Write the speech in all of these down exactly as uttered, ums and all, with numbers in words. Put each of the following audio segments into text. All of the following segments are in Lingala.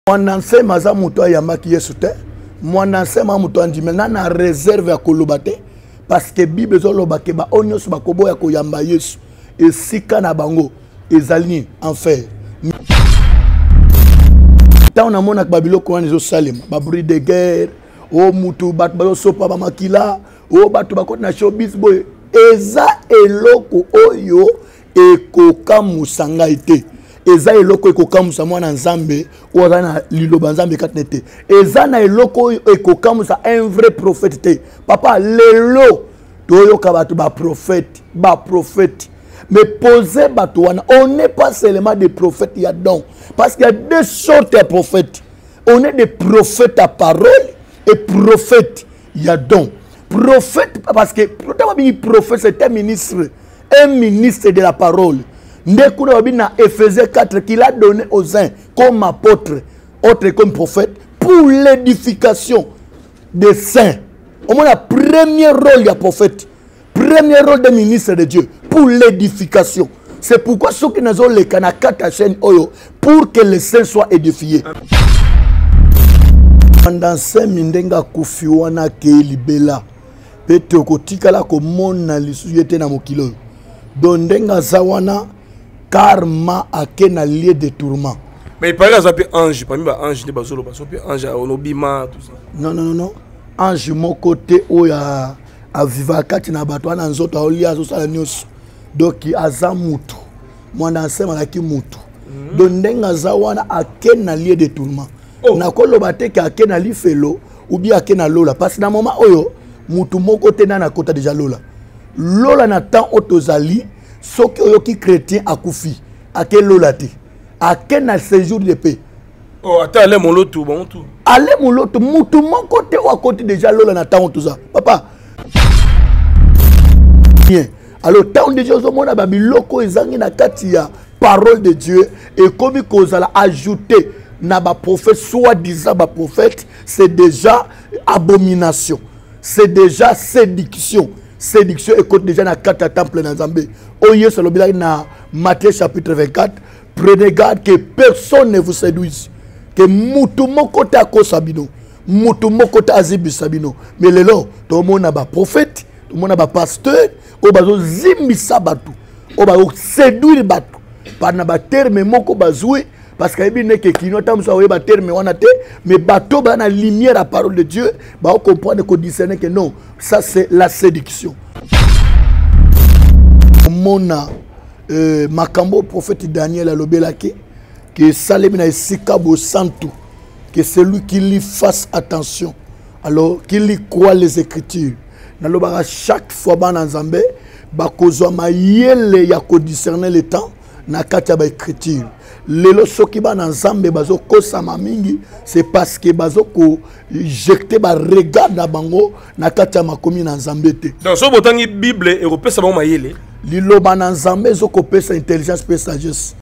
Mwananse maza muto yamaki yesu te. Mwananse ma muto andime na réserve ya kolobate parce que Bible zoloba ke ba onyoso bakobo ya koyamba yesu esika na bango ezali enfer. Ta on amona ka babiloko wana zo salema ba bruit de guerre o mutu bat ba sopa ba makila o batu bakoti na showbiz boy eza eloko oyo ekoka musanga ite. Eza eloko ekokamusa mwana nzambe oza na liloba nzambe katnete eza na eloko ekokamusa un vrai prophète te papa lelo toyoka batu ba prophète ba prophète mais poser batu wana on n'est pas seulement des prophètes il y a donc parce qu'il y a deux sortes de prophètes on est des prophètes à parole et prophètes il y a donc prophète parce que prophète c'est un ministre un ministre de la parole. Ndekuna wabina Ephésiens quatre qu'il a donné aux uns comme apôtres, autres comme prophètes, pour l'édification des saints. Au moins, le premier rôle du prophète, premier rôle des ministres de Dieu, pour l'édification. C'est pourquoi ceux qui nous ont les canakata chaîne oyo, pour que les saints soient édifiés. Pendant cinq mindenga kufiwana ke libela, pete okotikala ko mona lisuyete na mokilo. Dondenga zawana karma ake na lieu de tourment. Mais il paraît que c'est un ange, parmi les anges, il y a un ange, onobima, tout ça. Non, non, non, non. Ange, mon côté, où il y a un vivakati na batwa na nzoto a olia so sala nyos. Donc il aza mutu. Moi dans ce malaki mutu. Donc ndenga zawana ake na lieu de tourment. Na koloba te ka ake na li felo ou bien ake na lola parce que na moment oyo mutu mon côté na na kota déjà lola. Lola na temps otozali ce qui chrétien a koufi, à quel lolate, à quel na séjour de paix. Oh, attends, allez mon lot tout, bon tout. Allez mon lot, tout mon côté ou à côté déjà lola na temps tout ça. Papa. Bien. Alors tant déjà au monde à babiloko ezangi na katia parole de Dieu et comme il a ajouté na ba prophète soi-disant ba prophète, c'est déjà abomination. C'est déjà séduction. Séduction écoute déjà dans quatre temples dans Zambé. Oye c'est le bilan dans Matthieu chapitre vingt-quatre. Prenez garde que personne ne vous séduise. Que mutumo kota ko sabino, mutumo kota azibi sabino. Mais le long, tout le monde a ba prophète, tout le monde a ba pasteur, o bazo zimbi sabatu, o bazo séduire batu. Par na ba terme moko bazoué. Parce qu'il y a des qui n'ont pas de terme, mais bateau dans la lumière, la parole de Dieu, on comprend qu'on discerne que non, ça c'est la séduction. Mon euh, Makambo, prophète Daniel a l'obélake, que Salemina et Sikabo Santu, que c'est lui qui lui fasse attention, alors qu'il lui croit les Écritures. Dans chaque fois dans Zambé, bakozo ma yele ya ko discerner le temps, na katia ba Écriture. Lelo soki ba na Nzambe bazo kosama mingi c'est parce que bazo ko jeter ba regard na bango na kati ya makomi na Nzambe te. Donc so botangi Bible européen ça ba mayele. Lilo ba na Nzambe zo ko pesa intelligence pe sagesse.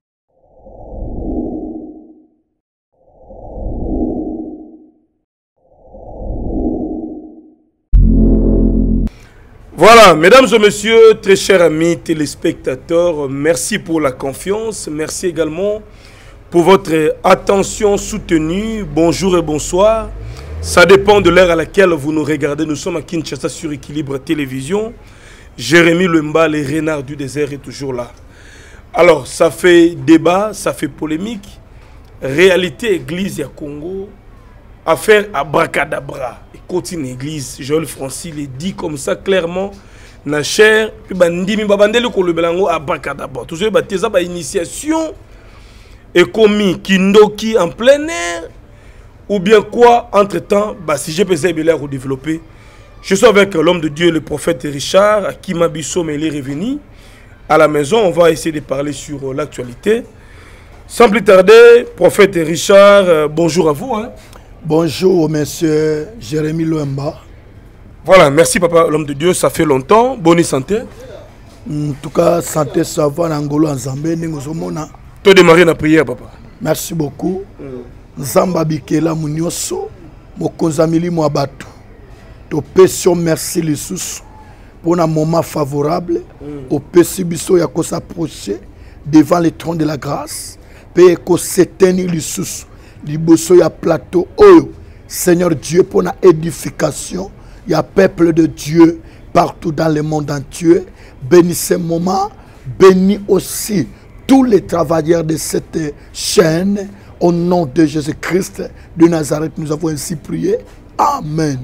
Voilà, mesdames et messieurs, très chers amis téléspectateurs, merci pour la confiance, merci également pour votre attention soutenue. Bonjour et bonsoir. Ça dépend de l'heure à laquelle vous nous regardez. Nous sommes à Kinshasa sur Équilibre Télévision. Jérémy Lemba, le renard du désert, est toujours là. Alors, ça fait débat, ça fait polémique. Réalité Église à Congo, affaire abracadabra. Continue l'église, Joël Francis il dit comme ça clairement. Na cher, puis bandimi babandeli ko le belango abracadabra. Tout ça bateza ba initiation et commis kindoki en plein air ou bien quoi entre-temps bah si j'ai besoin de l'air développer. Je suis avec l'homme de Dieu le prophète Richard à qui Mabisso mais il est revenu à la maison, on va essayer de parler sur l'actualité. Sans plus tarder, prophète Richard, euh, bonjour à vous hein. Bonjour, monsieur Jérémy Lemba. Voilà, merci papa, l'homme de Dieu, ça fait longtemps. Bonne santé. En tout cas, santé, ça va, Angolo, en Zambé, Ningozomona. Tu as démarré la prière, papa. Merci beaucoup. Zamba Bikela Munyoso, Mokonzamili Mouabatou. To pétion, merci les sous pour un moment favorable. Au péci biso ya ko s'approcher devant le trône de la grâce. Paye ko s'éteindre les sous. liboso ya plateau oyo Seigneur Dieu pour la édification il y a peuple de Dieu partout dans le monde entier. Bénis ce moment, bénis aussi tous les travailleurs de cette chaîne au nom de Jésus-Christ de Nazareth. Nous avons ainsi prié. Amen.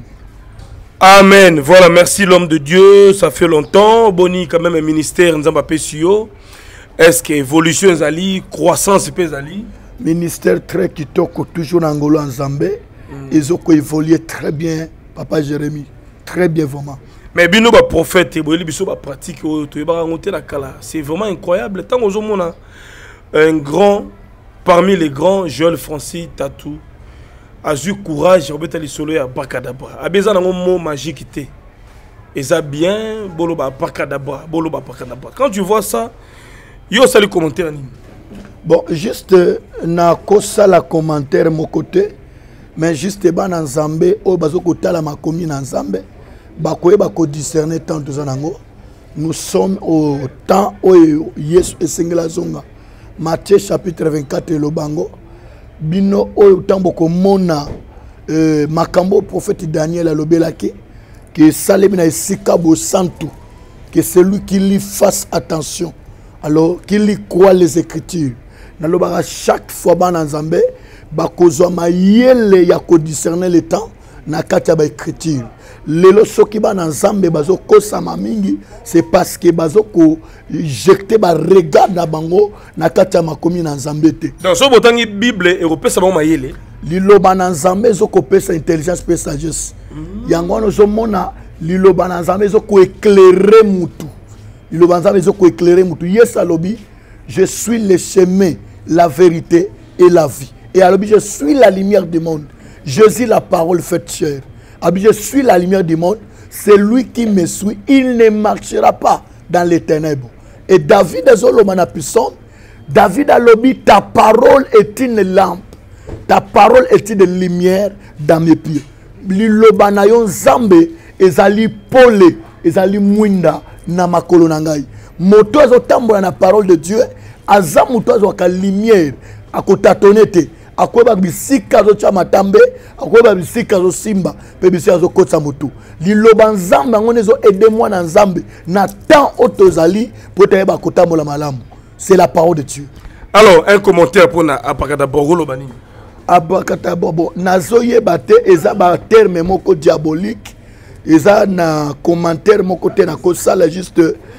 Amen. Voilà, merci l'homme de Dieu. Ça fait longtemps. Boni, quand même, un ministère, nous avons pas Est-ce que évolution est allée, croissance est allée? Ministère très kitoko, toujours en Angola, en Zambie. Ils ont évolué très bien, Papa Jérémie. Très bien, vraiment. Mais bino ba prophète, bino ba pratique, c'est vraiment incroyable. Tant qu'on a un grand, parmi les grands, Joël Francis Tatou, a eu courage, il a eu solo à Bakadabra. A besoin d'un mot magique. Et ça bien, bolo ba Bakadabra, bolo ba Bakadabra. Quand tu vois ça, il y a le commentaire. Bon, juste, na kosa la commentaire mon côté, mais juste ban en Zambé, au bazo kota la ma commune en Zambé, bakoye bako discerner tant de zanango. Nous sommes au temps où Yesu esengela zonga. Matthieu chapitre vingt-quatre le bango. Bino o tambo ko mona euh, makambo prophète Daniel alobelaki que salemi na esika bo santu que celui qui lui fasse attention alors qu'il lui croit les écritures nalobaka chaque fois ba na Nzambe bakozwa mayele ya ko discerner le temps na kati ya ba écriture lelo soki ba na Nzambe bazo kosama mingi c'est parce que bazo ko jeter ba regard na bango na kati ya makomi na Nzambe te dans so botangi bible européen ba mayele liloba na Nzambe zo ko pesa intelligence pe sagesse yango no zo mona liloba na Nzambe zo ko éclairer mutu liloba na Nzambe zo ko éclairer mutu yes alobi je suis le chemin la vérité et la vie et alobi je suis la lumière du monde Jésus la parole faite chair alobi je suis la lumière du monde celui qui me suit il ne marchera pas dans les ténèbres et David azoloma na puissant David alobi ta parole est une lampe ta parole est une lumière dans mes pieds liloba na yo Nzambe ezali pole ezali mwinda na makolo na ngai moto azotambola na parole de Dieu aza moto azwaka lumière akotatone te akoyeba bisika azotia matambe akoyeba bisika azosimba mpe bisika azokotisa motu liloba Nzambe yango ezo ede mwana Nzambe na temps oyo tozali mpo toyeba kotambola malamu c'est la parole de Dieu. Alors un commentaire pour na apakata bogolo bani abakata bobo nazoyeba te eza ba terme moko diabolique eza na commentaire moko te na kosala juste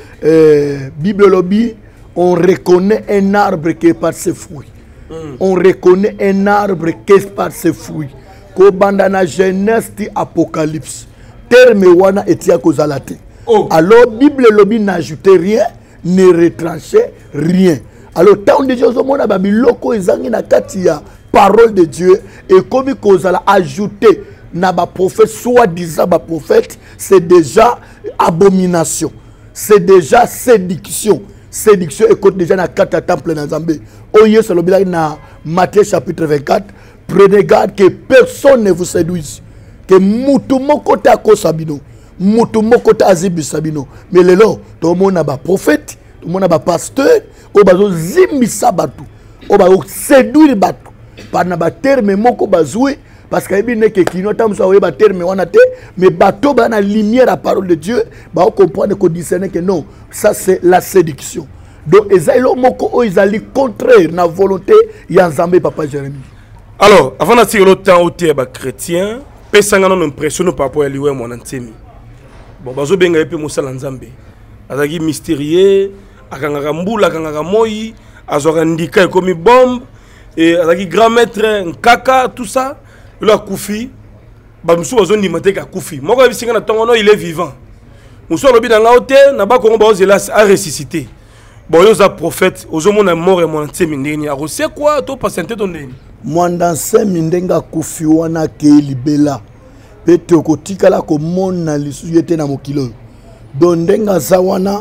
euh, Bible lobby on reconnaît un arbre que par ses fruits mm. on reconnaît un arbre que par ses fruits ko banda na Genèse ti Apocalypse terme wana etia kozala te oh. Alors Bible lobby n'ajoute rien ne retranche rien alors tant de choses au monde babiloko ezangi na kati ya parole de Dieu et comme kozala ajouter na ba prophète soi-disant ba prophète c'est déjà abomination c'est déjà séduction séduction écoute déjà na quatre temple na Nzambe oye c'est le na Matthieu chapitre vingt-quatre prenez garde que personne ne vous séduise que mutu moko ta ko sabino mutu moko ta azibi sabino mais lelo to mona ba prophète to mona ba pasteur o bazo zimbisa batu o ba séduire batu par na ba terme moko bazoué parce que ebine ke kino tam so ba terme wana te mais bato ba na lumière la parole de Dieu ba comprendre que discerner que non ça c'est la séduction donc ezalo moko o ezali contraire na volonté ya Nzambe Papa Jérémie. Alors avant d'attirer le temps au terme chrétien pesanga non impressionné par rapport à liwe mon antemi bon bazo benga epe mosala Nzambe azaki mystérieux akangaka mbula akangaka moi azora ndika comme bombe et azaki grand maître nkaka tout ça il a koufi ba musu bazo ndimate ka koufi moko bisinga na tongo no il est vivant musu lobi na ngaote na ba kongo ba ozela a ressuscité bon yo za prophète ozomona mort et mon antemi ndeni a c'est quoi to patienter ton ndeni mwandanse mindenga kufi wana ke libela pete okotikala komona lisusu yete na mokilo dondenga za wana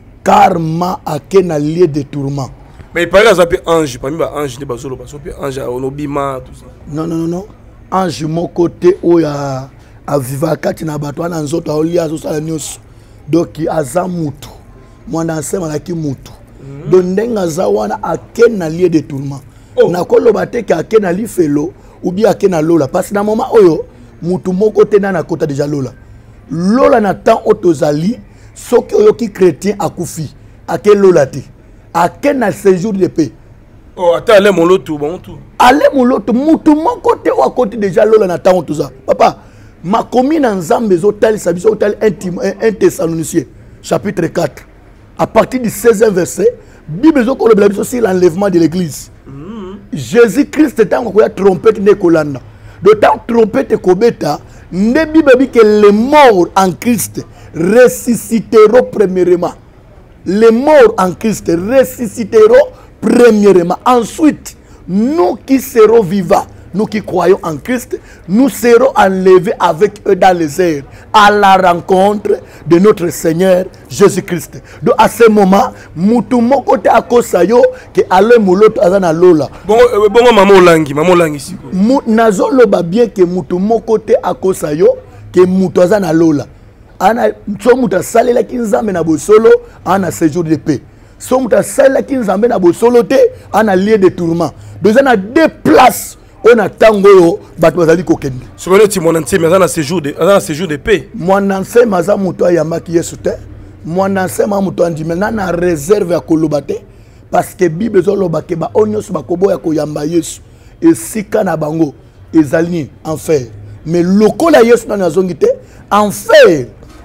karma ake na lieu de tourment mais il paraît que ça ange parmi ba ange ne bazolo ba sopi ange onobima tout ça non non non ange mon côté oya a vivakati na bato na nzoto olia zo sala nyos donc aza mutu mwandanse malaki mutu dondenga za wana ake na lieu de tourment oh. Na koloba te ke ake na lifelo ou bien ake na lola parce que na moment oyo mutu moko te na na kota déjà lola lola na temps otozali soki oyo ki chrétien akufi ake lola te ake na séjour de paix. Oh, attends, allez mon loto, bon tout. Allez mon loto, mutu mon côté ou à côté déjà lola na temps tout ça. Papa, ma commune en Zambie hôtel sabiso hôtel intime un Thessaloniciens chapitre quatre. À partir du seizième verset, Bible zo ko le biso sur l'enlèvement de l'église. Mm. Jésus-Christ était en quoi trompette ne kolanda. De temps trompette kobeta, ne Bible dit que les morts en Christ ressusciteront premièrement. Les morts en Christ ressusciteront premièrement. Ensuite, nous qui serons vivants, nous qui croyons en Christ, nous serons enlevés avec eux dans les airs à la rencontre de notre Seigneur Jésus-Christ. Donc à ce moment, mutu moko te akosayo ke ale muloto azana lola. Bon bon maman langi, maman langi ici. Nazo loba bien que mutu moko te akosayo ke mutu azana lola. Ana so muta salela kinzambe na bosolo ana séjour de paix. So muta salela kinzambe na bosolo te ana lieu de tourment. Donc on a deux places on a tango yo bat bazali kokende. Sur le mon ancien mais ana séjour de ana séjour de paix. Mon ancien maza muto yamaki yesu te. Mon ancien ma muto andime na na réserve ya kolobate parce que Bible zo lobake ba onyoso bakoboya ko yamba yesu et sika na bango ezali enfer. Mais lokola yesu na nazongi te enfer.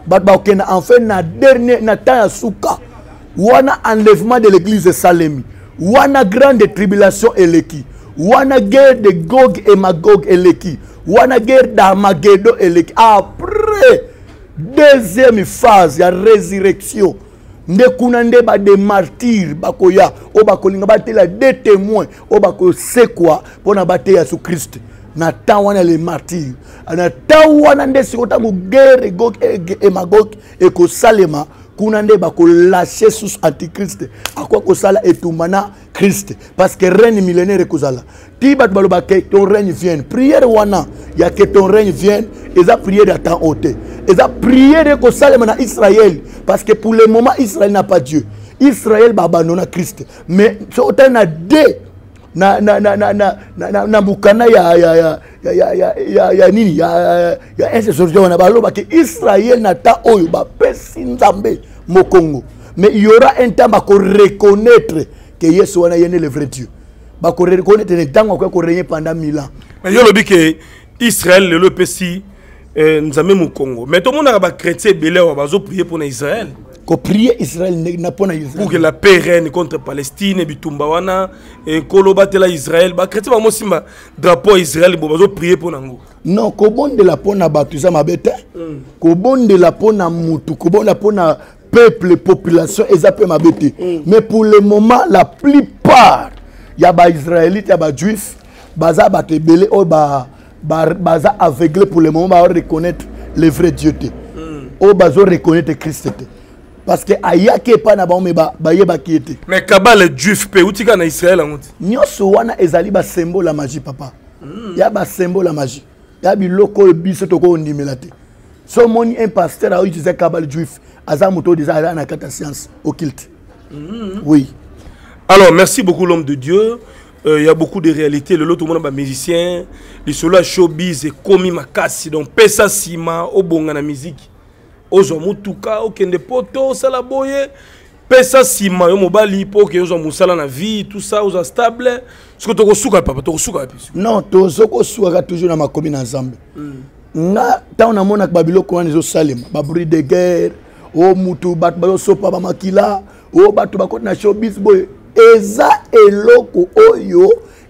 En fait, na dernier na temps souka, wana enlèvement de l'église de Salemi, wana grande tribulation eleki, wana guerre de Gog et Magog eleki, wana guerre d'Armageddon eleki. Après deuxième phase, la résurrection. Nde kuna nde ba des martyrs bakoya o bakolinga batela des témoins o bako sekwa pona bateya su Christ. Na temps wana les martyrs na temps wana nde sikota mu guerre Gog et Magog et ko salema kuna nde ba ko lâcher sous antichrist akwa ko sala etumana Christ parce que règne millénaire kozala ti bat baloba que ton règne vienne prière wana ya que ton règne vienne et ça prière à temps ôté et ça prière ko salema na Israël parce que pour le moment Israël n'a pas Dieu. Israël ba abandonné Christ mais so na deux na na na na na na na bukana ya ya ya ya ya ya ya nini ya ya ese sorjo na baloba ke Israël na ta oyo ba pesi nzambe mokongo mais il y aura un temps ba ko reconnaître que Yesu wana yene le vrai Dieu ba ko reconnaître le temps ko régner pendant mille ans mais yo lobi que Israël le pesi nzambe mokongo mais tout le monde a ba chrétien belé wa bazo prier pour Israël. Ko prier Israël n'a pas Israël pour que la paix règne contre Palestine et bitumba wana et kolobatela Israël ba chrétien ba mosimba drapeau Israël bo bazo prier pour nango non ko bonde la pona batuza mabete ko bonde la pona mutu ko bonde la pona peuple population ezapé mabete mais pour le moment la plupart ya ba israélite ya ba juif baza ba tebele o ba baza aveuglé pour le moment ba reconnaître le vrai Dieu te o bazo reconnaître Christ te. Parce que ayake pa na ba me ba ba yeba kiete. Mais kaba les juifs pe utika na Israël angote. Nyoso wana ezali ba symbole la magie papa. Mm. Ya ba symbole la magie. Ya bi loko biso to ko ndimela te. So moni un pasteur a utilisé kaba les juifs aza moto des ala na kata science occulte. Mm. Oui. Alors merci beaucoup l'homme de Dieu. Il euh, y a beaucoup de réalités. Le lot tout le monde ba musicien, les solo showbiz et komi makasi donc pesa sima au bonga na musique. Ozo mutuka okende poto sala boye pesa sima yo mobali po ke ozo musala na vie tout ça ozo stable ce que to kosuka papa to kosuka puis non to zoko suka toujours na makomi na Nzambe nga ta on amona babiloko wana zo salema ba bruit de guerre o mutu bat ba sopa ba makila o batu bakoti na showbiz boye eza eloko oyo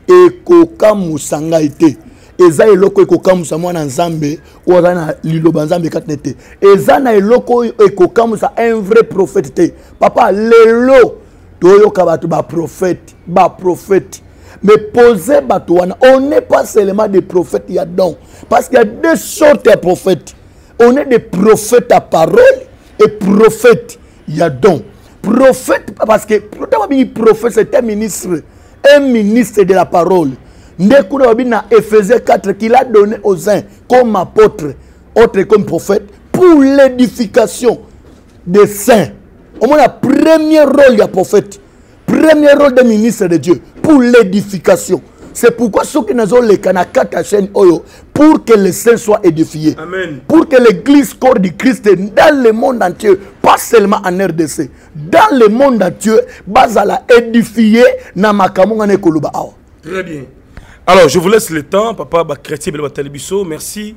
ekoka musanga ite eza eloko ekokamusa mwana Nzambe oza na liloba Nzambe katete eza na eloko ekokamusa un vrai prophète te papa lelo toyoka batu ba prophète ba prophète mais poser batu wana on n'est pas seulement des prophètes il y a donc parce qu'il y a deux sortes de prophètes on est des prophètes à parole et prophètes il y a donc prophète parce que prophète c'est un ministre un ministre de la parole. Ndekuna wabina Ephésiens quatre qu'il a donné aux uns comme apôtres, autres comme prophètes, pour l'édification des saints. Au moins, le premier rôle du prophète, premier rôle des ministres de Dieu, pour l'édification. C'est pourquoi ceux qui nous ont les canacata chaîne oyo pour que les saints soient édifiés. Amen. Pour que l'église corps du Christ dans le monde entier, pas seulement en R D C, dans le monde entier, basala édifié na makamunga ne koluba awa. Très bien. Alors, je vous laisse le temps, papa ba chrétien bel batalibiso, merci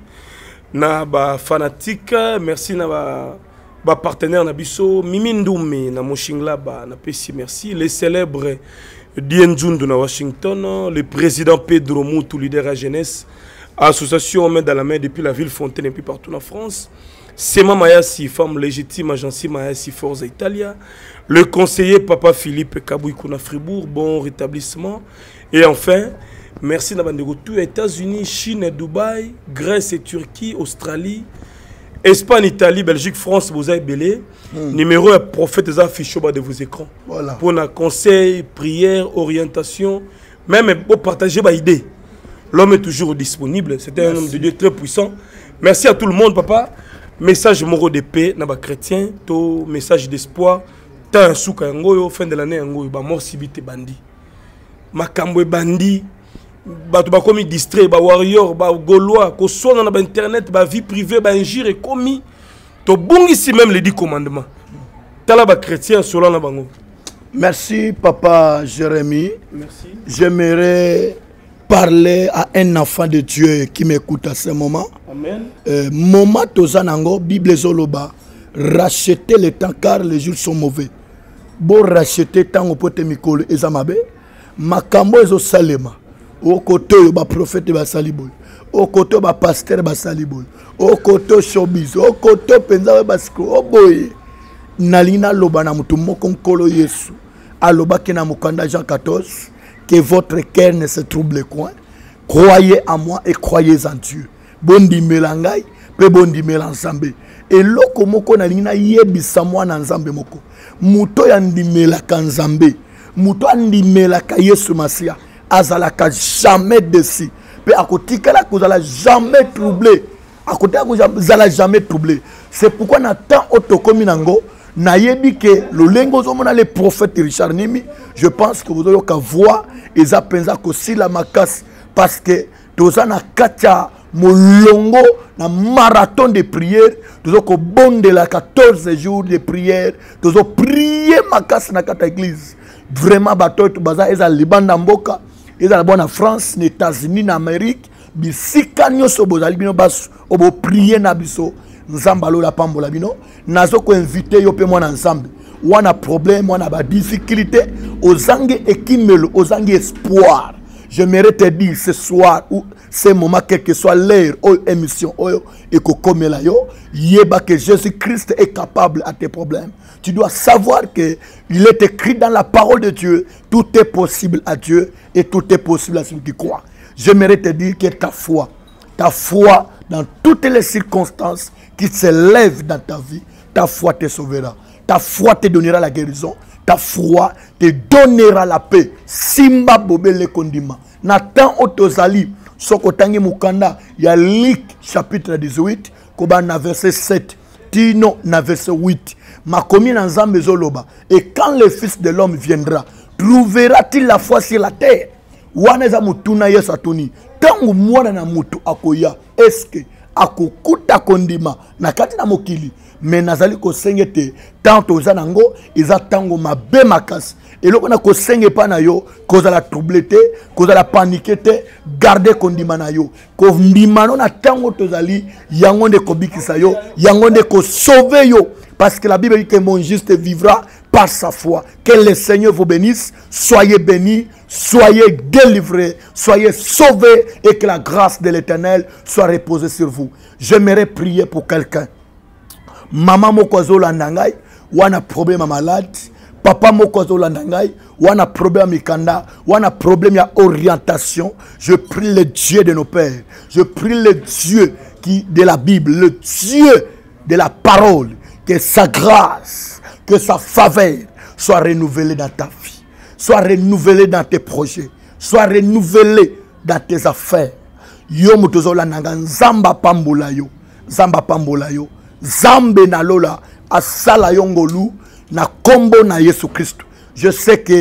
na ba fanatique, merci na ba ba partenaire na biso, Mimi Ndoumé na Moshingla ba na pesi merci, les célèbres Dienjundu na Washington, le président Pedro Moutou, leader à jeunesse, association main dans la main depuis la ville Fontaine et puis partout en France, Sema Mayasi, femme légitime, agence Mayasi Forza Italia, le conseiller Papa Philippe Kabouikouna Fribourg, bon rétablissement, et enfin, merci Nabandego, tous les États-Unis, Chine, Dubaï, Grèce et Turquie, Australie, Espagne, Italie, Belgique, France, vous avez belé. Mm. Numéro est prophète des affiches au bas de vos écrans. Voilà. Pour un conseil, prière, orientation, même pour partager vos idées. L'homme est toujours disponible. C'est un homme de Dieu très puissant. Merci à tout le monde, papa. Message moro de paix, naba chrétien, to message d'espoir. Tant un souk à ngoyo, fin de l'année, ngoyo, ba mort sibite bandi. Makambo bandi. Bato ba komi distrait, ba warrior, ba gaulois, ko soit dans internet, ba vie privée, ba injure komi. To bungi si même les dix commandements. Tala ba chrétien selon la bango. Merci papa Jérémie. Merci. J'aimerais parler à un enfant de Dieu qui m'écoute à ce moment. Amen. Euh, moment tozanango Bible zoloba, racheter le temps car les jours sont mauvais. Bon racheter temps au pote mikolo ezamabe, makambo ezo salema. Au côté ba prophète ba saliboy, au côté ba pasteur ba saliboy, au côté showbiz, au côté penza ba sko, oh boy. Nalina loba na mutu moko nkolo Yesu. Aloba ki na mukanda Jean quatorze, que votre cœur ne se trouble point. Croyez en moi et croyez en Dieu. Bondi melangai, pe bondi melansambe. Et loko moko nalina yebisa mwana nzambe moko. Muto yandimela kanzambe. Muto andimela ka Yesu Masia. Azalaka jamais dessus. Pe akotikala kozala jamais troublé. Akotika kozala jamais troublé. C'est pourquoi na temps otokomi nango na yebi que le lengo zomona le prophète Richard Nimi, je pense que vous avez qu'à voir et ça pensa que si la macasse parce que toza na katia molongo na marathon de prière, tozo ko bonde la quatorze jours de prière, tozo prier macasse na kata église. Vraiment bato to baza eza libanda mboka, eza la bonne France, les États-Unis, en Amérique, bisika nyoso bozali bino bas obo prier na biso. Nzambalo la pambola bino nazo ko inviter yo pe mwana ensemble wana problème wana ba difficulté ozange ekimelo ozange espoir. J'aimerais te dire ce soir ou ce moment quel que soit l'heure ou émission ou eko komela yo yeba que Jésus-Christ est capable à tes problèmes. Tu dois savoir que il est écrit dans la parole de Dieu, tout est possible à Dieu et tout est possible à celui qui croit. J'aimerais te dire que ta foi, ta foi dans toutes les circonstances qui se lèvent dans ta vie, ta foi te sauvera. Ta foi te donnera la guérison. Ta foi te donnera la paix. Simba bobele kondima. Nathan otozali. Sokotangi mukanda. Il y a Luc chapitre dix-huit. Koba na verset sept. Tino na verset huit. Makomi na nzambe zoloba. Et quand le fils de l'homme viendra, trouvera-t-il la foi sur la terre? Waneza mutuna yesu atuni. Tangu mwana na mutu akoya. Est-ce que akokuta kondima na kati na mokili mais nazali ko sengete tant ozanango iza tango mabe makasi eloko na ko senge pa na yo kozala troublete kozala paniquete garder kondima na yo ko ndimano na tango tozali yango nde ko bikisa yo yango nde ko sauver yo parce que la Bible dit que mon juste vivra par sa foi. Que le Seigneur vous bénisse, soyez bénis, soyez délivrés, soyez sauvés et que la grâce de l'Éternel soit reposée sur vous. J'aimerais prier pour quelqu'un. Maman mokozo landangai, wana problème malade. Papa mokozo landangai, wana problème mikanda, wana problème ya orientation. Je prie le Dieu de nos pères. Je prie le Dieu qui de la Bible, le Dieu de la parole, que sa grâce, que sa faveur soit renouvelée dans ta vie, soit renouvelée dans tes projets, soit renouvelée dans tes affaires. Yo mutozola nanga nzamba pambola yo, nzamba pambola yo, zambe na lola asala yongolu na kombo na Yesu Christ. Je sais que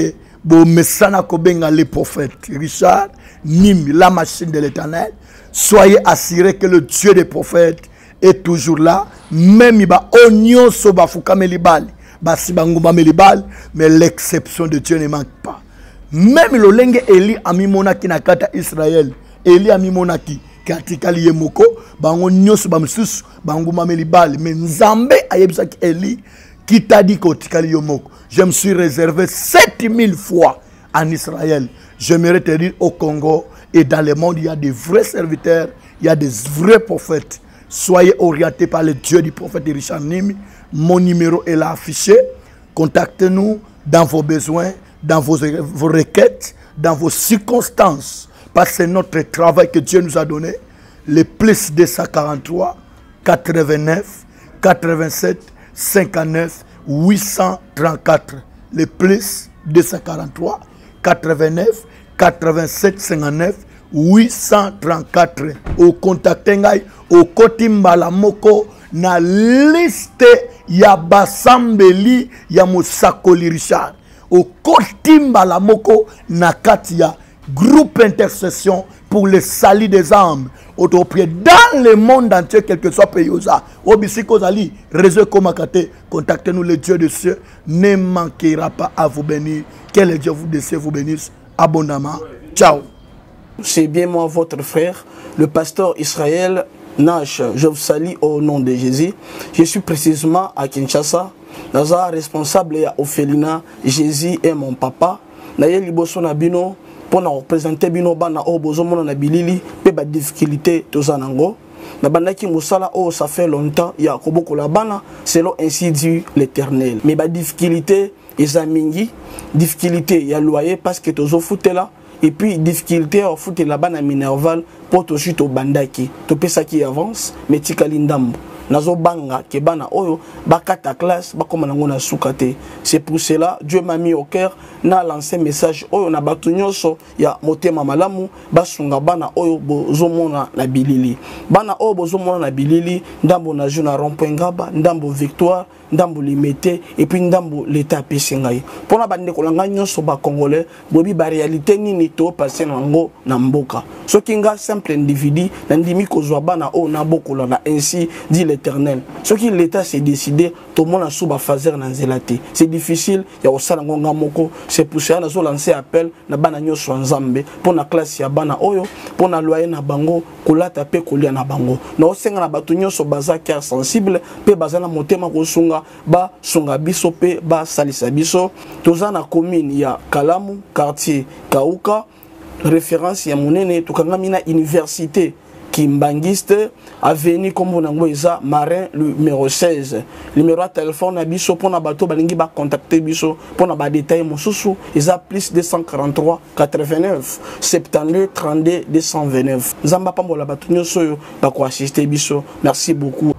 Bon, mesana kobenga les prophètes. Richard, Nim, la machine de l'Éternel. Soyez assurés que le Dieu des prophètes est toujours là. Même il va oignon soba fuka melibali. Basi banguma melibali. Mais l'exception de Dieu ne manque pas. Même le lenge Eli amimonaki nakata Israël. Eli amimonaki. Katikali yemoko. Bango nyoso bamsusu. Banguma melibali. Mais Nzambe ayebisaki Eli. Qui t'a dit kotikali yomoko. Je me suis réservé sept mille fois en Israël. J'aimerais te dire au Congo et dans le monde, il y a des vrais serviteurs, il y a des vrais prophètes. Soyez orientés par le Dieu du prophète Richard Nimi. Mon numéro est là affiché. Contactez-nous dans vos besoins, dans vos, vos requêtes, dans vos circonstances. Parce que c'est notre travail que Dieu nous a donné. Le plus deux cent quarante-trois, quatre-vingt-neuf, quatre-vingt-sept, cinquante-neuf, huit cent trente-quatre. Le plus deux cent quarante-trois, quatre-vingt-neuf, quatre-vingt-sept, cinquante-neuf, huit cent trente-quatre. Au contacte ngai au kotimbala moko na liste ya basambeli ya Mosakoli Richard. Au kotimbala moko na katia groupe intercession pour le salut des âmes. Autoprier dans le monde entier, quel que soit pays où ça. Obisiko Zali, réseau Komakate, contactez-nous, le Dieu de cieux ne manquera pas à vous bénir. Que le Dieu vous décide vous bénisse abondamment. Ciao. C'est bien moi, votre frère, le pasteur Israël Nash. Je vous salue au nom de Jésus. Je suis précisément à Kinshasa. Naza responsable à Ophelina. Jésus est mon papa. Naye liboso na bino pour nous représenter bino bana o bozomo na bilili pe ba difficulté tozanango. Na bandaki musala oh ça fait longtemps ya koboko la bana selon ainsi dit l'Éternel. Mais ba difficulté ezamingi, difficulté ya loyer parce que tozo foutela. Et puis, difficulté à foutre la banane minerval pour tout suite au bandaki. Tout ça qui avance, mais tikalindambo. Nazo banga, kebana oyo, bakata classe, bakoma na soukate. C'est pour cela, Dieu m'a mis au cœur, na lancé message oyo, na batunyoso, ya motema malamu, basunga bana oyo, bozomona na bilili. Bana oyo, bozomona na bilili, ndambo na juna rompengaba, ndambo victoire, ndambo limité, et puis ndambo l'état pesengai. Pour la bande kolanga nyoso ba congolais, bobi ba réalité nini to passé nango na mboka. Ce qui nga simple individu, nandimi kozwa bana o na bokola na ainsi dit l'Éternel. Ce qui l'état s'est décidé, tout le monde a souba fazer na zelate. C'est difficile, ya osala ngonga moko, c'est pour ça na zo lancer appel na bana nyoso nzambe pour na classe ya bana oyo, pour na loyer na bango, kolata pe kolia na bango. Na osenga na batu nyoso baza cœur sensible, pe baza na motema kosunga ba sunga biso pe ba salisa biso. Toza na commune ya Kalamu, quartier Kauka, référence ya monene tokangamina université Kimbangiste, avenue comme on a Marin numéro seize. Numéro de téléphone à biso pour na bateau balingi ba contacter biso pour na ba détail mosusu isa plus deux cent quarante-trois quatre-vingt-neuf soixante-douze trente-deux deux cent vingt-neuf. Zamba pambola bato nyoso ba ko assister biso. Merci beaucoup.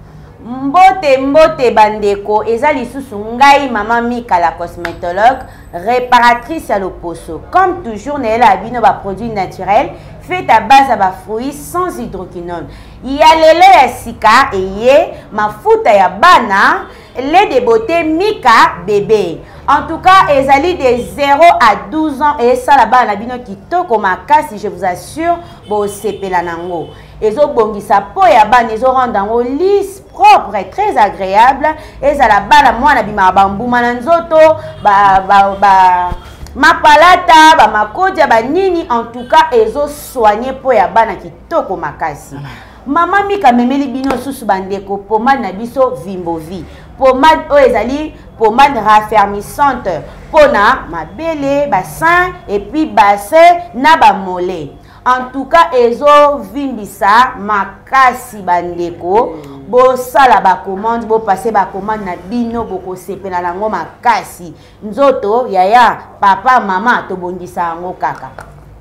Mbote mbote bandeko eza lisusu ngai mama Mika la cosmétologue réparatrice à l'oposo. Comme toujours nela abino ba produits naturels fait à base à ba fruits sans hydroquinone. Il y a lele ya sika eye mafuta ya bana lait de beauté Mika bébé. En tout cas, ezali de zéro à douze ans et ça là-bas na bino kitoko makasi, je vous assure bo sepela nango. Ezo bongisa po ya bana ezo rendre en lisse, propre et très agréable. Et ça la bana mwana bima bambuma na nzoto ba ba ba mapalata ba makodia ba nini, en tout cas ezo soigner po ya bana kitoko makasi. Maman Mika memeli bino susu bandeko pomade na biso Vimbovi. Pomade o ezali pomade raffermissante pona mabele, bassin et puis bassin na ba mollet. En tout cas, ezo vimbisa makasi bandeko. Bo sala ba commande, bo passer ba commande na bino boko sepela nango makasi. Nzoto yaya papa mama to bongisa ngo kaka.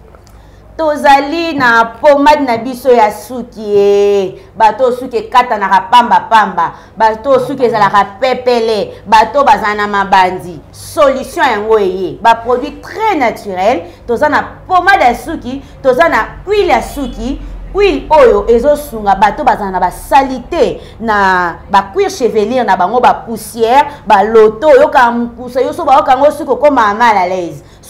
Tozali na pomade na biso ya suki bato suki kata na pamba pamba, bato suki ezala ka pepele, bato bazana mabandi. Solution yango eye ba produit très naturel. Tozana pomade ya suki, tozana huile ya suki. Huile oyo ezo sunga bato bazana na ba salité na ba cuir chevelure na bango ba poussière ba loto yo ka mpusa yo so ba kango suko koma mal à l'aise.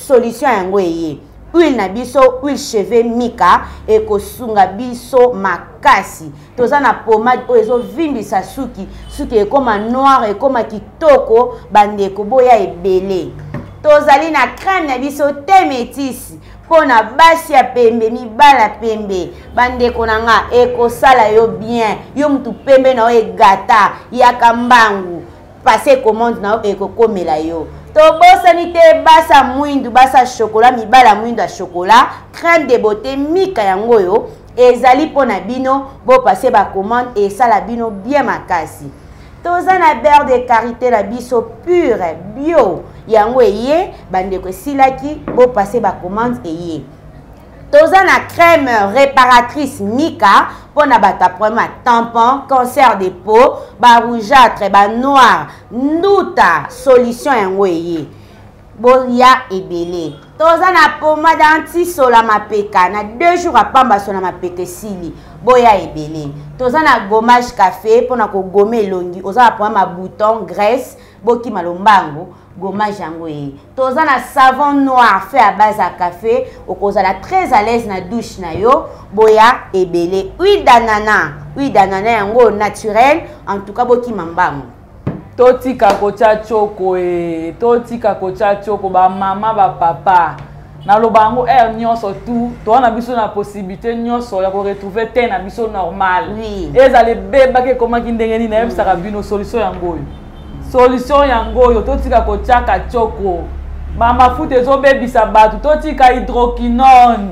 solution yango eye huile na biso huile cheveux mika ekosunga biso makasi toza na pomade oyo ezovimbisa suki suki ekoma noir ekoma kitoko bandeko boya ebele tozali na crème na biso te métisse pona basi ya pembe mibala pembe bandeko nanga ekosala yo bien yo mutu pembe na yo egata yaka mbangu passer commande na yo ekokomela yo tobosani te basa mwindu basa chocolat mibala mwindu ya chocolat crème de beauté mika yango yo ezali pona bino bo passer ba commande esala bino bien makasi toza na beurre de karité na biso pure bio yango eye bandeko silaki bo passer ba commande eye toza na crème réparatrice mika pona bata problème tampon cancer de peau ba rougeâtre ba noir nduta solution yango eye boya ebele toza na pomade anti sola mapeka na deux jours apamba sola mapeka sili boya ebele toza na gommage café pona ko gommer elongi oza na problème bouton graisse boki malombango gommage yango e toza na savon noir fait à base à café okozala très à l'aise na douche na yo boya ebele huile d'ananas huile d'ananas yango naturel en tout cas boki mambango totika kocha choko e totika kocha choko ba mama ba papa na lobango er nyonso tout to na biso na possibilité nyonso ya ko retrouver te na biso normal oui ezale beba ke koma kindengeni na yebisa ka bino solution yango solution yango yo totika kocha ka choko ba mafuta ezo bebisa batu totika hydroquinone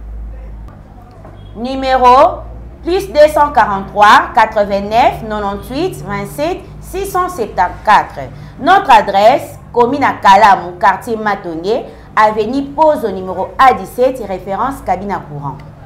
numéro plus deux cent quarante-trois quatre-vingt-neuf quatre-vingt-huit vingt-sept six cent soixante-quatorze. Notre adresse, commune à Kalamou, quartier Matongué, avenue Pose au numéro A dix-sept, référence cabine à courant.